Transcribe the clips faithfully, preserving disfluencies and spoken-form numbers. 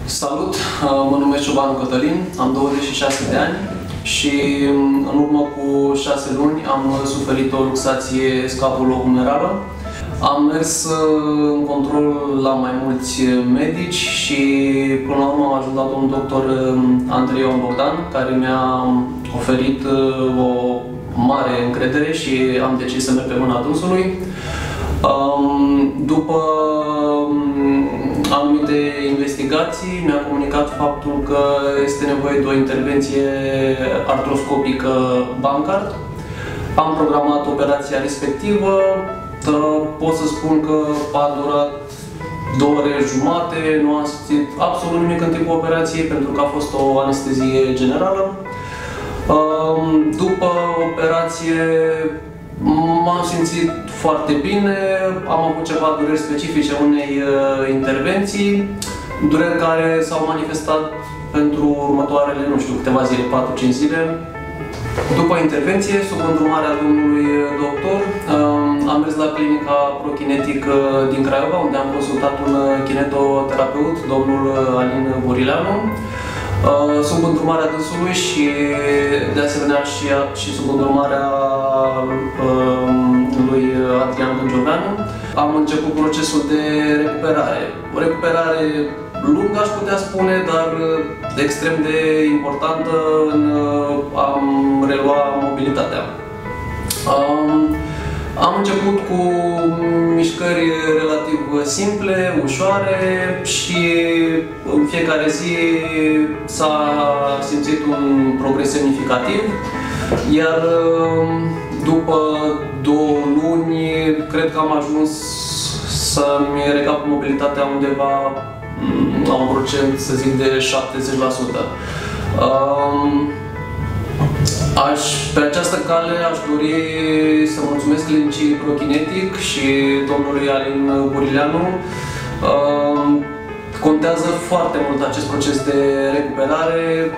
Salut! Mă numesc Ciobanu Cătălin, am douăzeci și șase de ani și în urmă cu șase luni am suferit o luxație scapulo-humerală. Am mers în control la mai mulți medici și până la urmă am ajuns la domnul doctor Andrei Bogdan, care mi-a oferit o mare încredere și am decis să merg pe mâna dânsului. După anumite investigații, mi-a comunicat faptul că este nevoie de o intervenție artroscopică Bankart. Am programat operația respectivă. Pot să spun că a durat două ore jumate, nu am simțit absolut nimic în timpul operației pentru că a fost o anestezie generală. După operație m-am simțit foarte bine, am avut ceva dureri specifice unei intervenții, dureri care s-au manifestat pentru următoarele, nu știu, câteva zile, patru cinci zile. După intervenție, sub îndrumarea domnului doctor, am mers la clinica ProKinetic din Craiova, unde am consultat un kinetoterapeut, domnul Alin Burileanu, sub îndrumarea dânsului și de asemenea și, și sub îndrumarea lui Adrian Gângioveanu. Am început procesul de recuperare. O recuperare lungă, aș putea spune, dar extrem de importantă în a relua mobilitatea. Am început cu mișcări relativ simple, ușoare și în fiecare zi s-a simțit un progres semnificativ, iar după două luni cred că am ajuns să-mi recap mobilitatea undeva la un procent, să zic, de șaptezeci la sută. Aș, pe această cale aș dori să mulțumesc clinicii ProKinetic și domnului Alin Burileanu. Contează foarte mult acest proces de recuperare.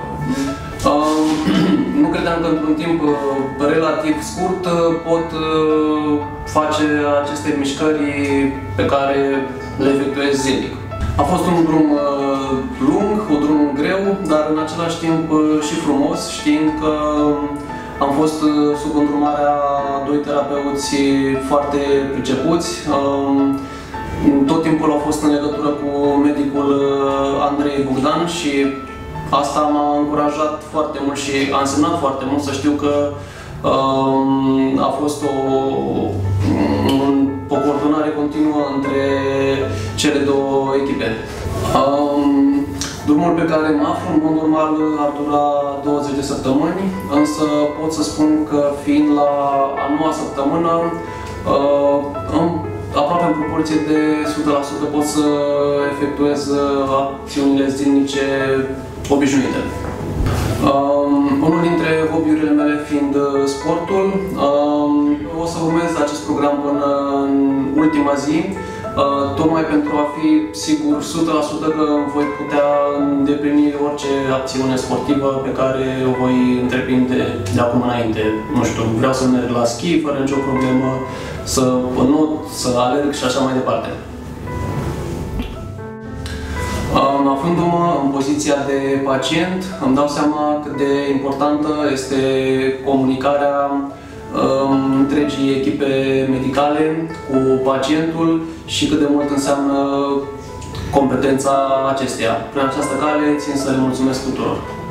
Nu credeam că într-un timp relativ scurt pot face aceste mișcări pe care le efectuez zilnic. A fost un drum lung, un drum greu, dar în același timp și frumos, știind că am fost sub îndrumarea doi terapeuți foarte pricepuți. Tot timpul au fost în legătură cu medicul Andrei Bogdan și asta m-a încurajat foarte mult și a însemnat foarte mult să știu că a fost o, o coordonare continuă între cele două echipe. Drumul pe care mă aflu, în mod normal, ar dura douăzeci de săptămâni, însă pot să spun că, fiind la a noua săptămână, aproape în proporție de o sută la sută pot să efectuez acțiunile zilnice obișnuite. Um, unul dintre hobby-urile mele fiind sportul, um, o să urmez acest program până în ultima zi, uh, tocmai pentru a fi sigur o sută la sută că voi putea îndeplini orice acțiune sportivă pe care o voi întreprinde de acum înainte. Nu știu, vreau să merg la schi fără nicio problemă, să înot, să alerg și așa mai departe. Aflându-mă în poziția de pacient, îmi dau seama cât de importantă este comunicarea um, întregii echipe medicale cu pacientul și cât de mult înseamnă competența acesteia. Prin această cale țin să le mulțumesc tuturor.